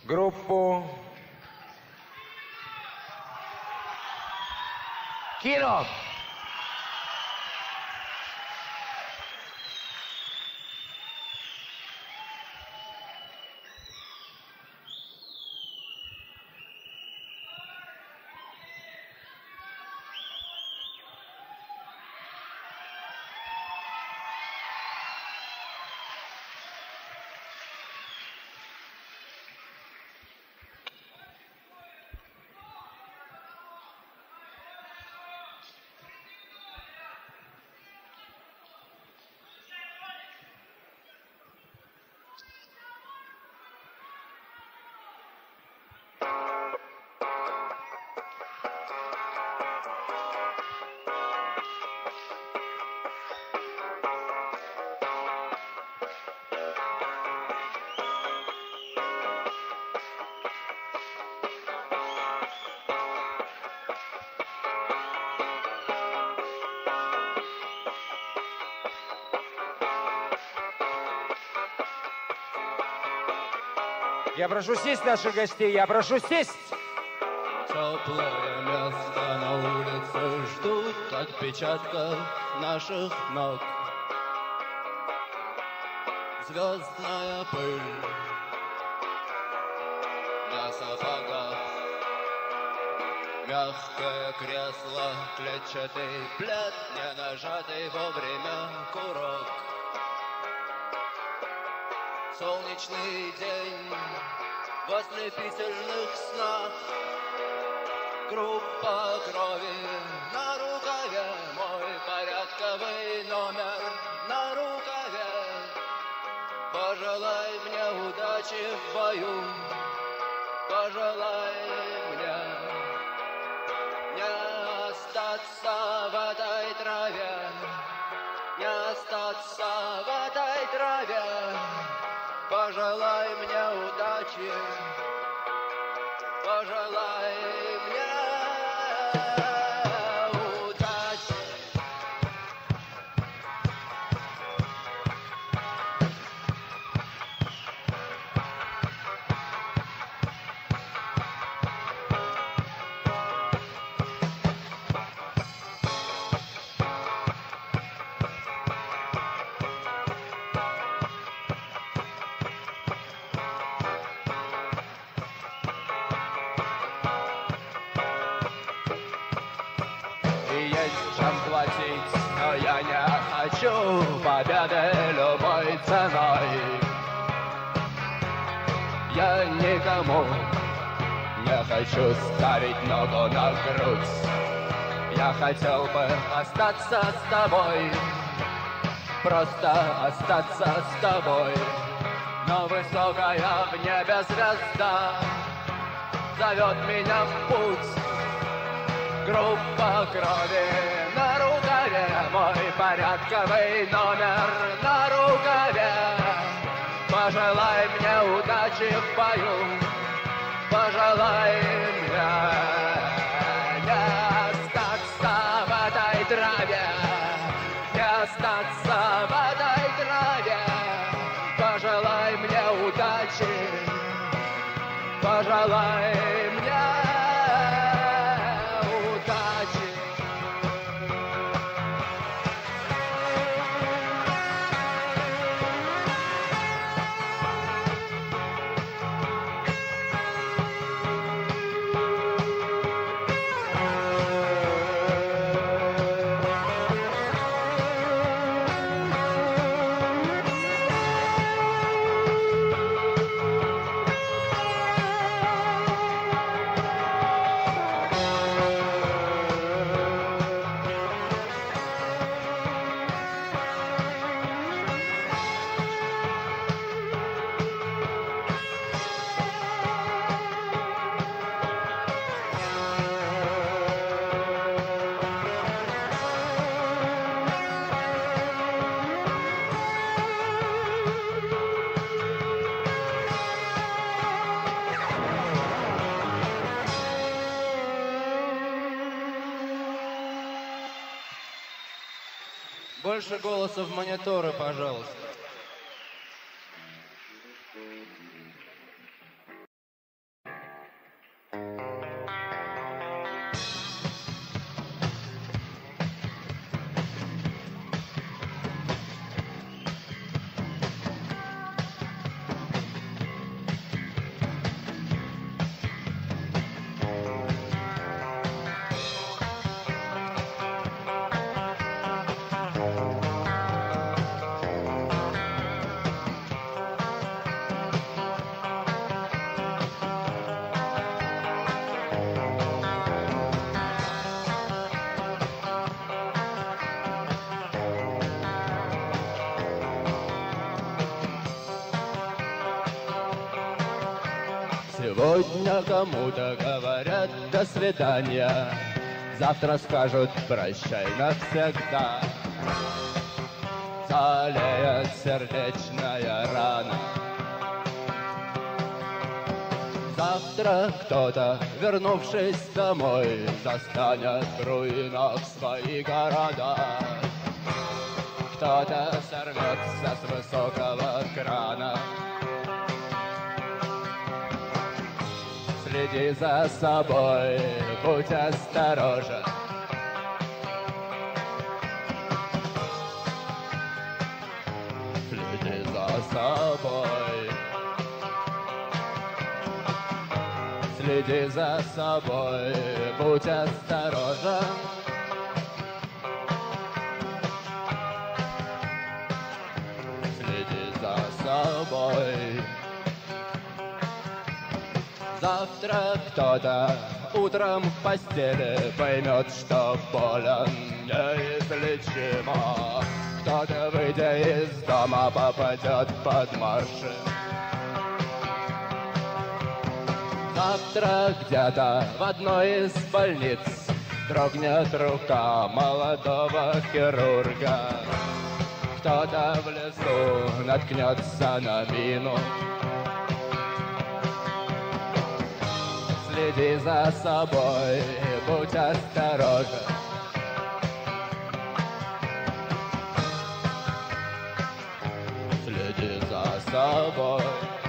группу «Кино». Я прошу сесть наших гостей, я прошу сесть. Теплое место на улице ждут отпечатков наших ног. Звездная пыль на сапогах, мягкое кресло, клетчатый плед, не нажатый вовремя курок. Солнечный день в ослепительных снах, группа крови на рукаве, мой порядковый номер на рукаве. Пожелай мне удачи в бою, пожелай мне не остаться в этой траве, не остаться в этой траве. Пожелай мне удачи, пожелай мне удачи. Есть чем платить, но я не хочу победы любой ценой. Я никому не хочу ставить ногу на грудь. Я хотел бы остаться с тобой, просто остаться с тобой. Но высокая в небе звезда зовет меня в путь. Группа крови на рукаве, мой порядковый номер на рукаве. Пожелай мне удачи в бою, пожелай мне не остаться в этой траве, не остаться в этой траве. Пожелай мне удачи, пожелай мне. Больше голоса в мониторы, пожалуйста. Сегодня кому-то говорят «до свидания», завтра скажут «прощай навсегда». Залеет сердечная рана. Завтра кто-то, вернувшись домой, застанет в руинах свои города. Кто-то сорвется с высокого крана. Следи за собой, будь осторожен. Следи за собой. Следи за собой, будь осторожен. Следи за собой. Завтра кто-то утром в постели поймет, что болен неизлечимо. Кто-то, выйдя из дома, попадет под марши. Завтра где-то в одной из больниц дрогнет рука молодого хирурга. Кто-то в лесу наткнется на мину. Следи за собой, будь осторожен. Следи за собой.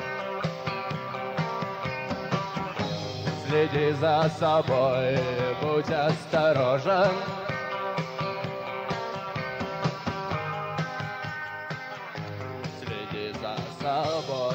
Следи за собой, будь осторожен. Следи за собой.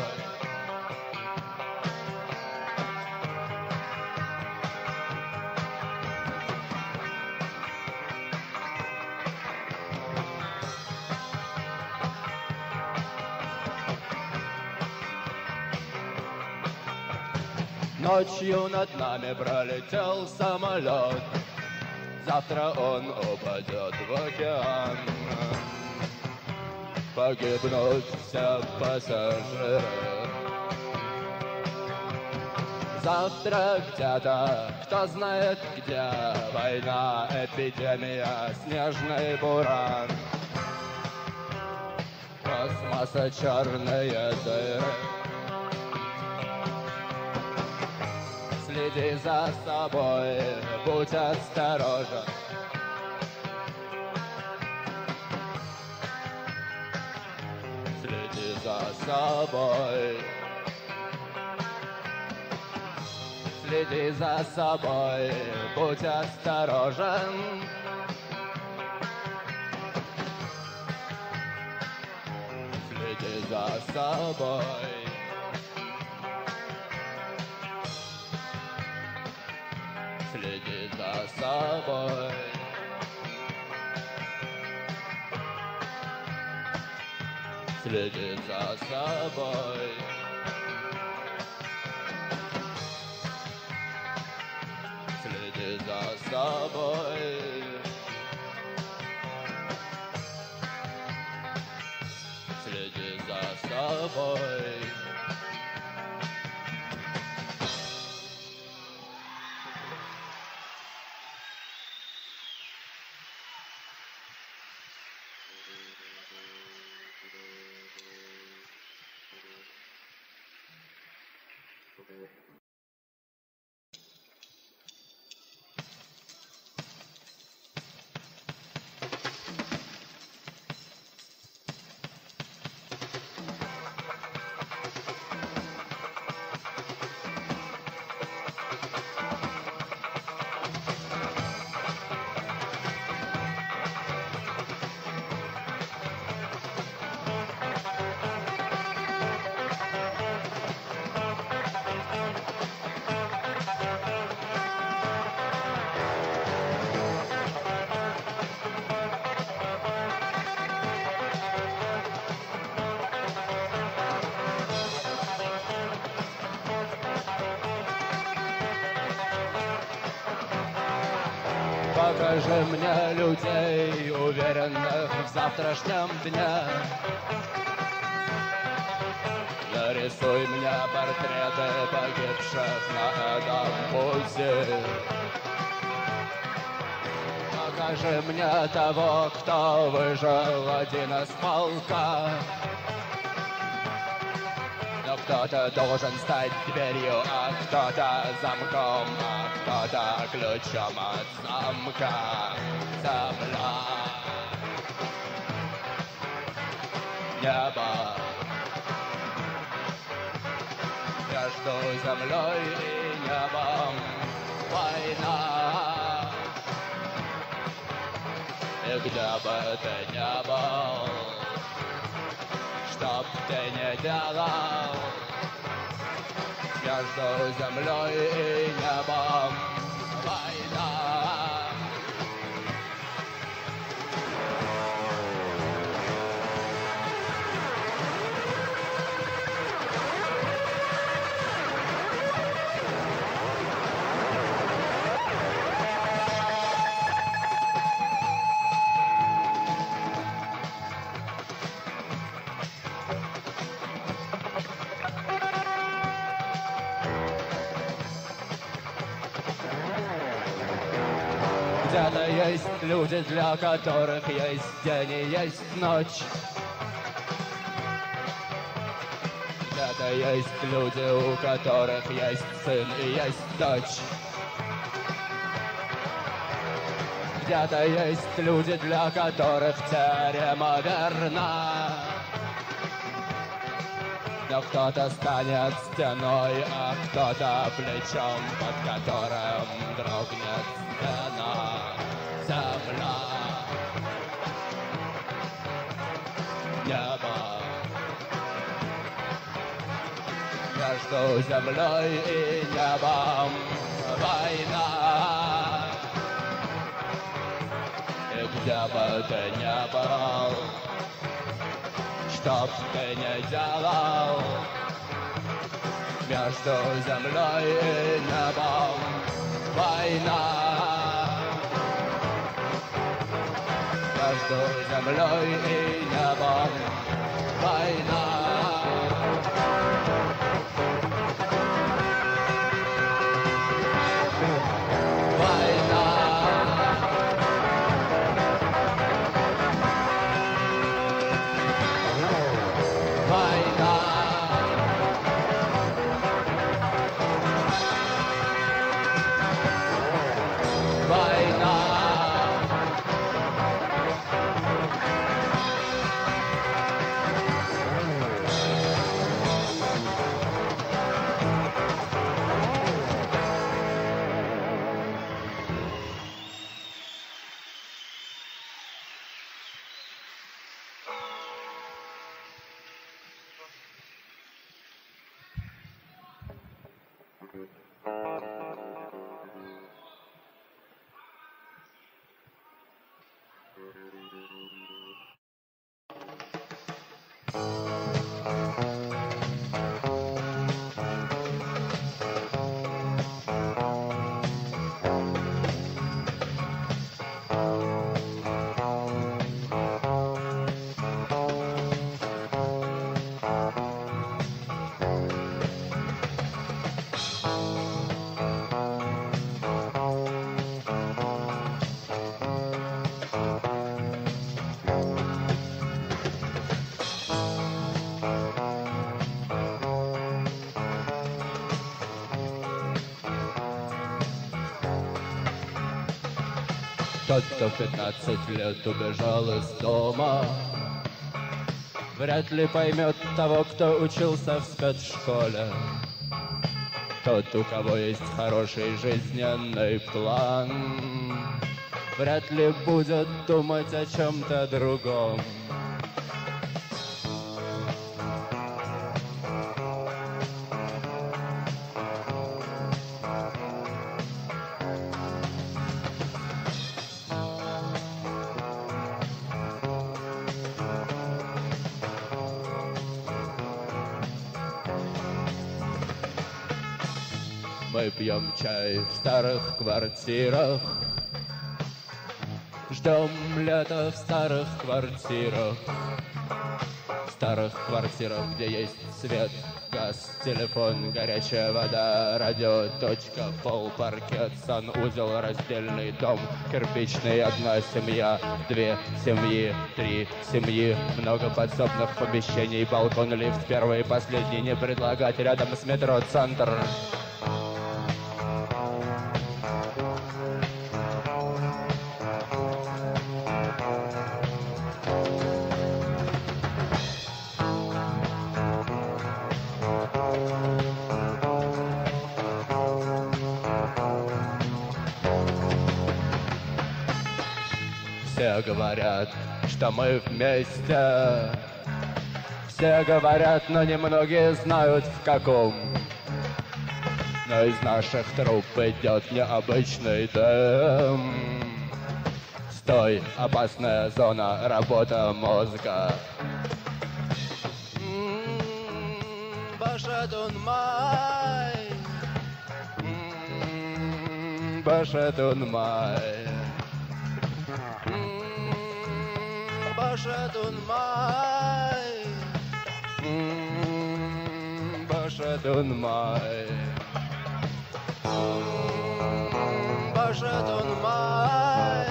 Ночью над нами пролетел самолет. Завтра он упадет в океан. Погибнут все пассажиры. Завтра где-то, кто знает где, война, эпидемия, снежный буран. Космоса черные дыры. Следи за собой, будь осторожен. Следи за собой. Следи за собой, будь осторожен. Следи за собой. Следи за собой. Следи за собой. Следи за собой. Следи за собой. Покажи мне людей, уверенных в завтрашнем дне. На Нарисуй мне портреты погибших на этом пути. Покажи мне того, кто выжил один из полка. Но кто-то должен стать дверью, а кто-то замком, а кто-то ключом от замка. Земля, небо, между землей и небом война. И где бы ты ни был, чтоб ты не делал, между землей и небом война. Где-то есть люди, для которых есть день и есть ночь. Где-то есть люди, у которых есть сын и есть дочь. Где-то есть люди, для которых теорема верна. Но кто-то станет стеной, а кто-то плечом, под которым дрогнет стена. Земля, небо, между землей и небом война. И где бы ты ни был, чтоб ты не делал, между землей и небом война. Между землей и небом война. Тот, кто в 15 лет убежал из дома, вряд ли поймет того, кто учился в спецшколе. Тот, у кого есть хороший жизненный план, вряд ли будет думать о чем-то другом. Мы пьем чай в старых квартирах, ждем лета в старых квартирах. В старых квартирах, где есть свет газ, телефон, горячая вода, радио, точка, пол, паркет, санузел, раздельный дом, кирпичный, одна семья, две семьи, три семьи, много подсобных помещений, балкон, лифт, первый и последний, не предлагать рядом с метро «Центр». Все говорят, что мы вместе. Все говорят, но немногие знают в каком. Но из наших труб идет необычный дым. Стой, опасная зона, работа мозга. Башатун май, башатун май. Башатун май, башатун май, башатун май,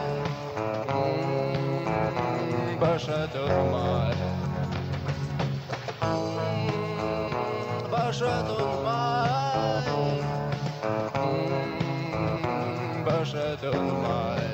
башатун май, башатун май, башатун май.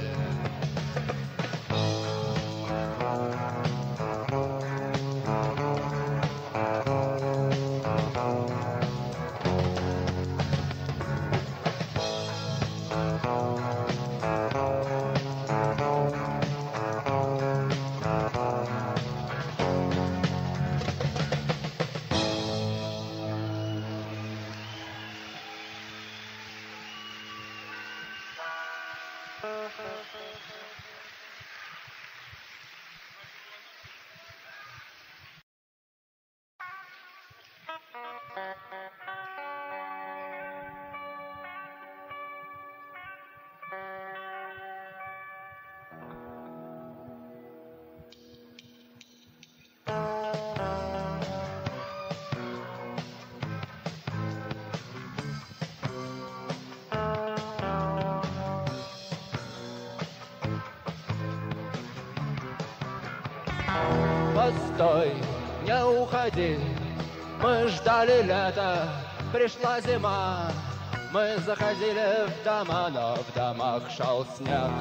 Постой, не уходи, мы ждали лета, пришла зима. Мы заходили в дома, но в домах шел снег.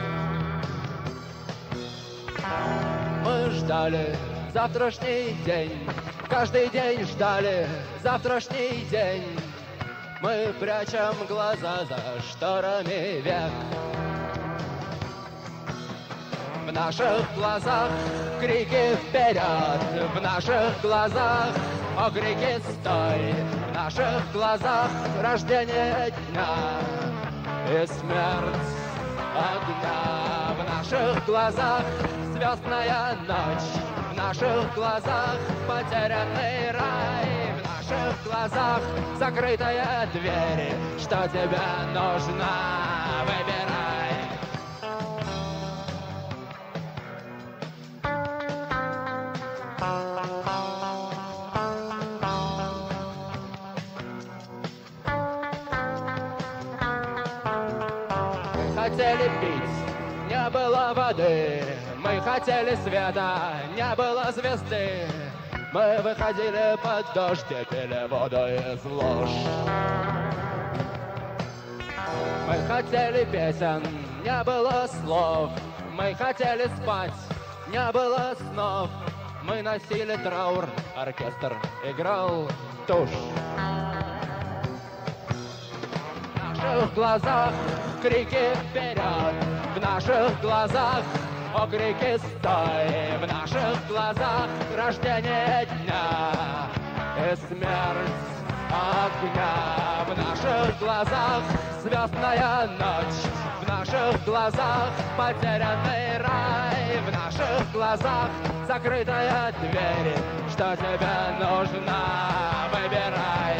Мы ждали завтрашний день, каждый день ждали завтрашний день. Мы прячем глаза за шторами век. В наших глазах крики вперед, в наших глазах окрики стой, в наших глазах рождение дня и смерть огня. В наших глазах звездная ночь, в наших глазах потерянный рай, в наших глазах закрытая дверь. Что тебе нужно, выбирай. Хотели пить, не было воды. Мы хотели света, не было звезды. Мы выходили под дождь и пили воду из луж. Мы хотели песен, не было слов. Мы хотели спать, не было снов. Мы носили траур, оркестр играл тушь. В наших глазах крики вперед, в наших глазах окрики стой, в наших глазах рождение дня и смерть огня. В наших глазах звездная ночь, в наших глазах потерянный рай, в наших глазах закрытая дверь. Что тебе нужно, выбирай.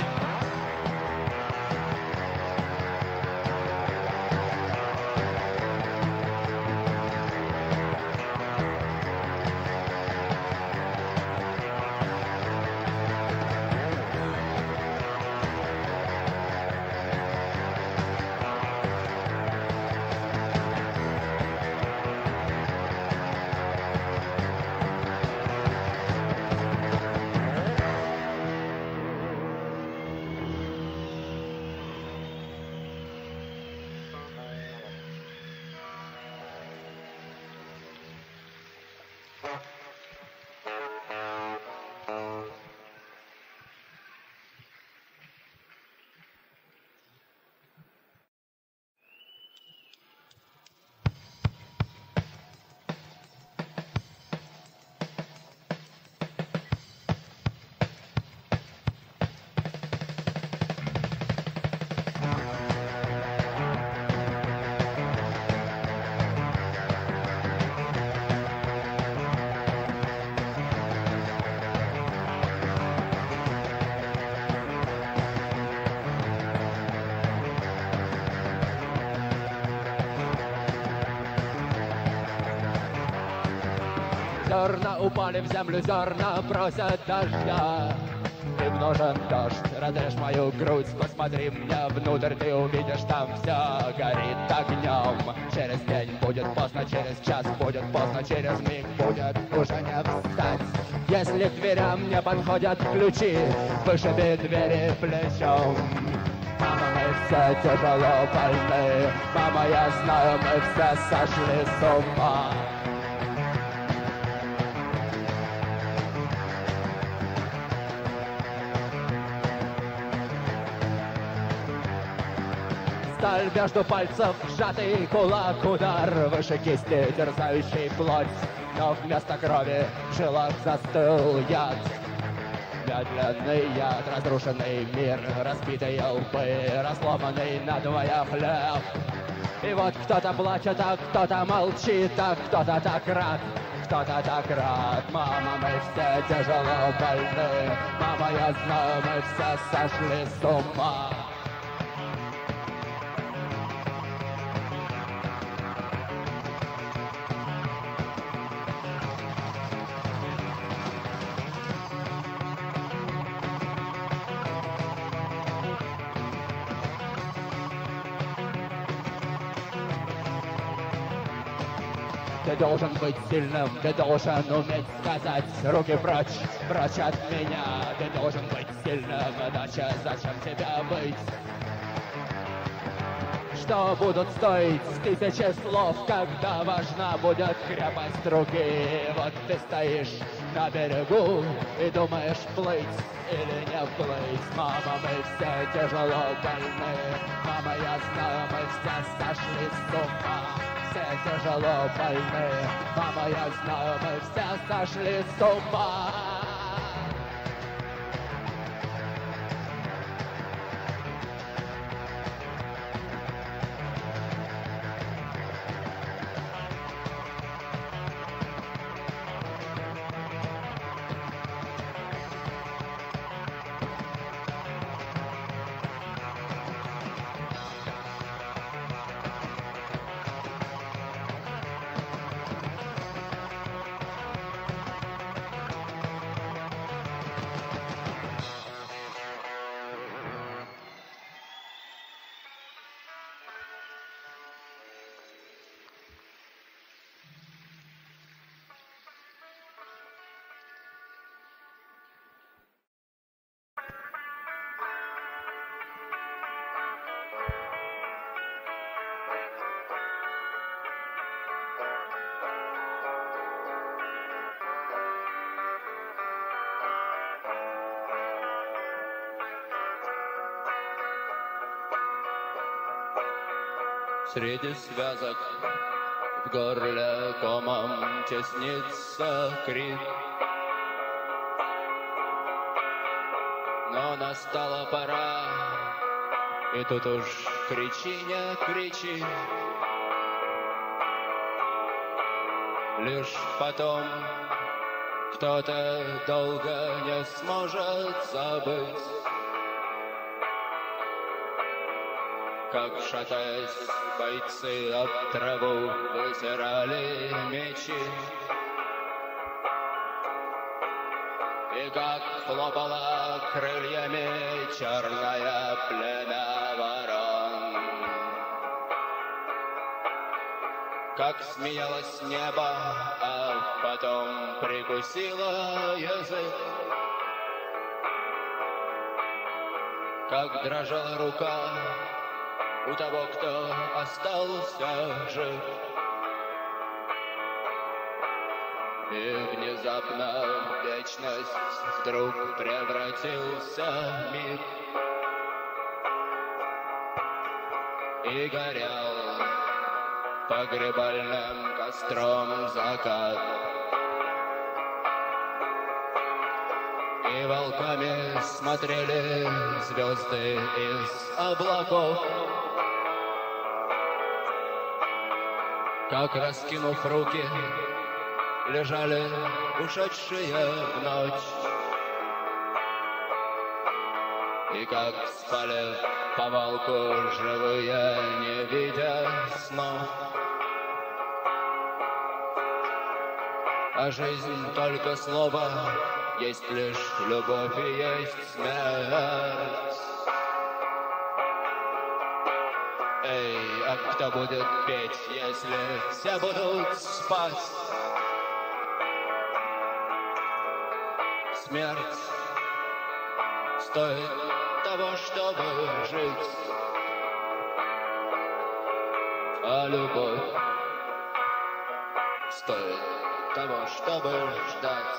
зерна упали в землю, зерна просят дождя. Ты нужен дождь, разрежь мою грудь, посмотри мне внутрь, ты увидишь, там все горит огнем. Через день будет поздно, через час будет поздно, через миг будет уже не встать. Если к дверям не подходят ключи, вышиби двери плечом. Мама, мы все тяжело больны, мама, я знаю, мы все сошли с ума. Сталь между пальцев, сжатый кулак, удар выше кисти, терзающий плоть. Но вместо крови в жилах застыл яд. Медленный яд, разрушенный мир, разбитые лбы, разломанный надвое хлеб. И вот кто-то плачет, а кто-то молчит, а кто-то так рад, кто-то так рад. Мама, мы все тяжело больны, мама, я знаю, мы все сошли с ума. Ты должен быть сильным, ты должен уметь сказать руки прочь, прочь от меня. Ты должен быть сильным, иначе зачем тебя быть? Что будут стоить тысячи слов, когда важна будет крепость руки? Вот ты стоишь на берегу и думаешь, плыть или не плыть. Мама, мы все тяжело больны, мама, я знаю, мы все сошли с ума. Все тяжело больны, мама, я знаю, мы все сошли с ума. Среди связок в горле комом теснится крик. Но настала пора, и тут уж кричи, не кричи. Лишь потом кто-то долго не сможет забыть, как, шатаясь, бойцы об траву вытирали мечи, и как хлопала крыльями черное племя ворон, как смеялось небо, а потом прикусило язык, как дрожала рука у того, кто остался жив. И внезапно в вечность вдруг превратился миг, и горел погребальным костром закат, и волками смотрели звезды из облаков, как, раскинув руки, лежали ушедшие в ночь, и как спали повалку живые, не видя снов. А жизнь только слово, есть лишь любовь и есть смерть. Эй, а кто будет петь, если все будут спать? Смерть стоит того, чтобы жить, а любовь стоит того, чтобы ждать.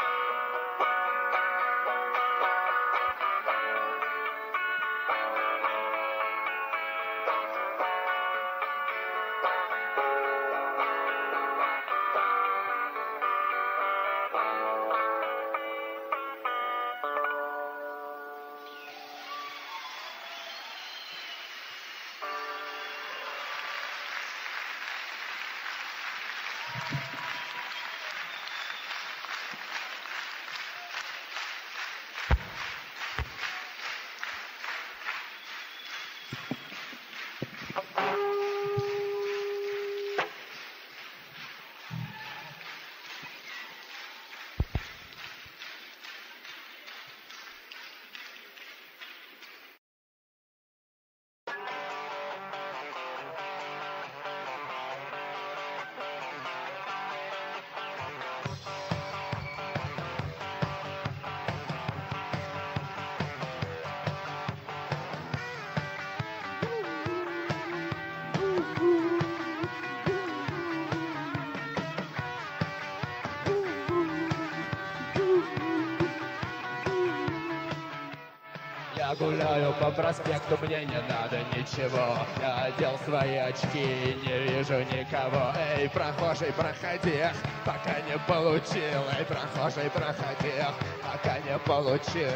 Я гуляю по проспекту, мне не надо ничего. Я одел свои очки, не вижу никого. Эй, прохожий, проходи, пока не получил. Эй, прохожий, проходи, пока не получил.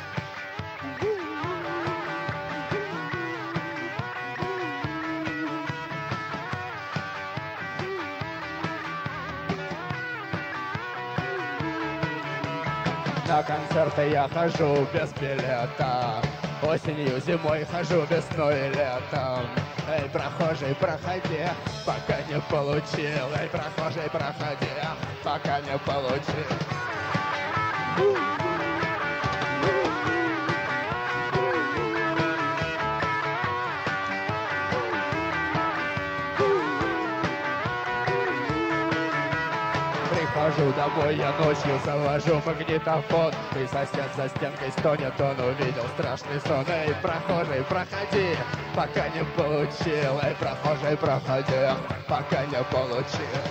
На концерты я хожу без билета. Осенью, зимой хожу весной и летом. Эй, прохожий, проходи, пока не получил. Эй, прохожий, проходи, пока не получил. Прихожу домой, я ночью завожу магнитофон. И сосед за стенкой стонет, он увидел страшный сон. Эй, прохожий, проходи, пока не получил. Эй, прохожий, проходи, пока не получил.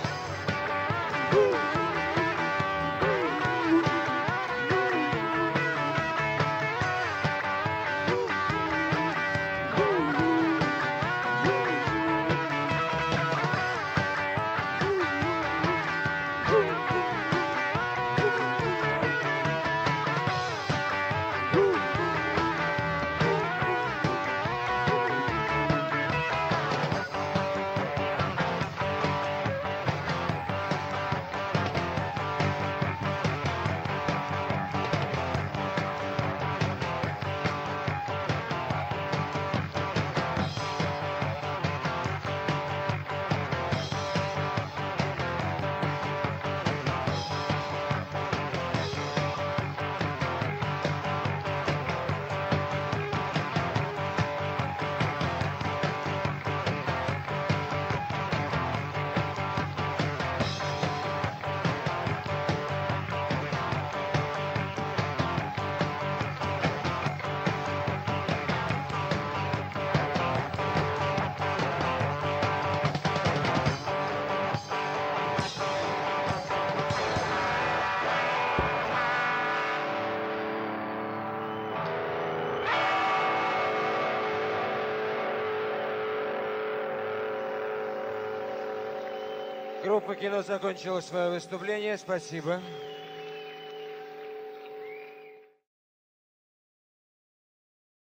Группа «Кино» закончила свое выступление. Спасибо.